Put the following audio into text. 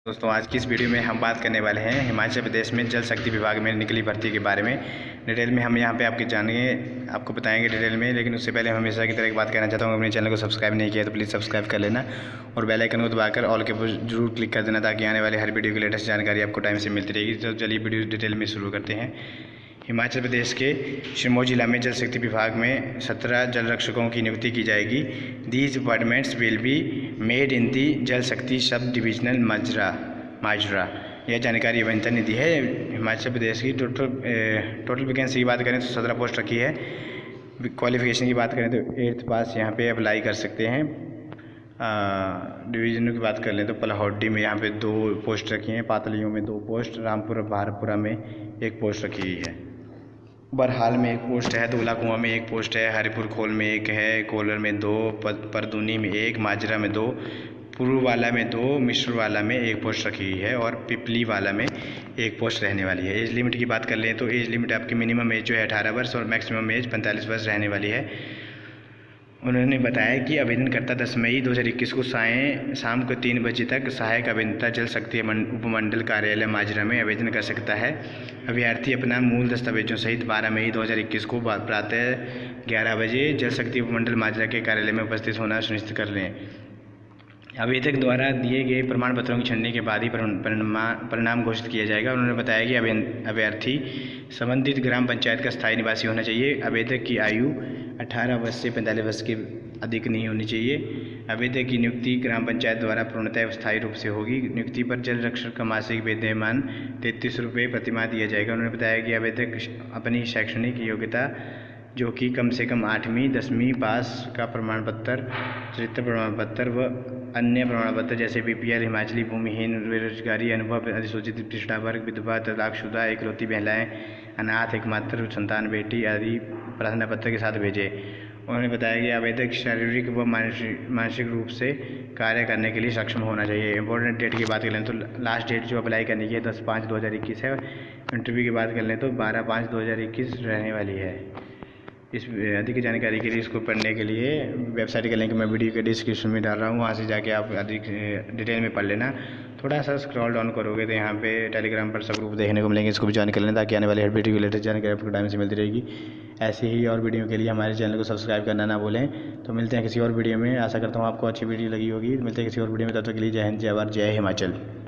दोस्तों आज की इस वीडियो में हम बात करने वाले हैं हिमाचल प्रदेश में जल शक्ति विभाग में निकली भर्ती के बारे में। डिटेल में हम यहाँ पे आपको बताएंगे डिटेल में। लेकिन उससे पहले हम हमेशा की तरह एक बात कहना चाहता हूँ, अपने चैनल को सब्सक्राइब नहीं किया तो प्लीज़ सब्सक्राइब कर लेना और बेल आइकन को दबाकर ऑल के ऊपर जरूर क्लिक कर देना, ताकि आने वाले हर वीडियो की लेटेस्ट जानकारी आपको टाइम से मिलती रहेगी। तो चलिए वीडियो डिटेल में शुरू करते हैं। हिमाचल प्रदेश के सिरमौर जिला में जल शक्ति विभाग में 17 जल रक्षकों की नियुक्ति की जाएगी। These appointments will be made in the Jal Shakti sub divisional माजरा। यह जानकारी अभियंता ने दी है। हिमाचल प्रदेश की टोटल वैकेंसी की बात करें तो 17 पोस्ट रखी है। क्वालिफिकेशन की बात करें तो 8th पास यहाँ पे अप्लाई कर सकते हैं। डिवीजनों की बात कर लें तो पलाहौडी में यहाँ पे 2 पोस्ट रखी हैं, पातलियों में 2 पोस्ट, रामपुर भारतपुरा में 1 पोस्ट रखी हुई है, बरहाल में 1 पोस्ट है, धौला कुआं में 1 पोस्ट है, हरिपुर खोल में 1 है, कोलर में 2, परदूनी में 1, माजरा में 2, पुरूवाला में 2, मिश्रवाला में 1 पोस्ट रखी हुई है और पिपली वाला में 1 पोस्ट रहने वाली है। एज लिमिट की बात कर लें तो एज लिमिट आपकी मिनिमम एज जो है 18 वर्ष और मैक्सिमम एज 45 वर्ष रहने वाली है। उन्होंने बताया कि आवेदनकर्ता 10 मई 2021 को शाम को 3 बजे तक सहायक अभियंता जल शक्ति उपमंडल कार्यालय माजरा में आवेदन कर सकता है। अभ्यर्थी अपना मूल दस्तावेजों सहित 12 मई 2021 को प्रातः 11 बजे जल शक्ति उपमंडल माजरा के कार्यालय में उपस्थित होना सुनिश्चित कर लें। आवेदक द्वारा दिए गए प्रमाण पत्रों की छाननी के बाद ही परिणाम घोषित किया जाएगा। उन्होंने बताया कि अभ्यर्थी संबंधित ग्राम पंचायत का स्थायी निवासी होना चाहिए। आवेदक की आयु 18 वर्ष से 45 वर्ष के अधिक नहीं होनी चाहिए। आवेदक की नियुक्ति ग्राम पंचायत द्वारा पूर्णतः स्थायी रूप से होगी। नियुक्ति पर जल रक्षक का मासिक वेतनमान 33 रुपये प्रतिमाह दिया जाएगा। उन्होंने बताया कि आवेदक अपनी शैक्षणिक योग्यता जो कि कम से कम 8वीं 10वीं पास का प्रमाण पत्र, चरित्र प्रमाण पत्र व अन्य प्रमाण पत्र जैसे BPL, हिमाचली, भूमिहीन, बेरोजगारी अनुभव, अधिसूचित पिछड़ा वर्ग, विधवा, तलाकशुदा, एकलौती महिलाएं, अनाथ, एकमात्र संतान बेटी आदि प्रार्थना पत्र के साथ भेजें। उन्होंने बताया कि आवेदक शारीरिक व मानसिक रूप से कार्य करने के लिए सक्षम होना चाहिए। इंपॉर्टेंट डेट की बात कर लें तो लास्ट डेट जो अप्लाई करने की है 10/5/2021 है। इंटरव्यू की बात कर लें तो 12/5/2021 रहने वाली है। इस अधिक जानकारी के लिए इसको पढ़ने के लिए वेबसाइट का लिंक मैं वीडियो के डिस्क्रिप्शन में डाल रहा हूँ, वहाँ से जाके आप अधिक डिटेल में पढ़ लेना। थोड़ा सा स्क्रॉल डाउन करोगे तो यहाँ पे टेलीग्राम पर सब ग्रुप देखने को मिलेंगे, इसको भी ज्वाइन कर लेना, ताकि आने वाले हर वीडियो की लेटेस्ट जानकारी आपको टाइम से मिलती रहेगी। ऐसे ही और वीडियो के लिए हमारे चैनल को सब्सक्राइब करना ना भूलें। तो मिलते हैं किसी और वीडियो में। आशा करता हूँ आपको अच्छी वीडियो लगी होगी। मिलते हैं किसी और वीडियो में, तब तक के लिए जय हिंद, जय भारत, जय हिमाचल।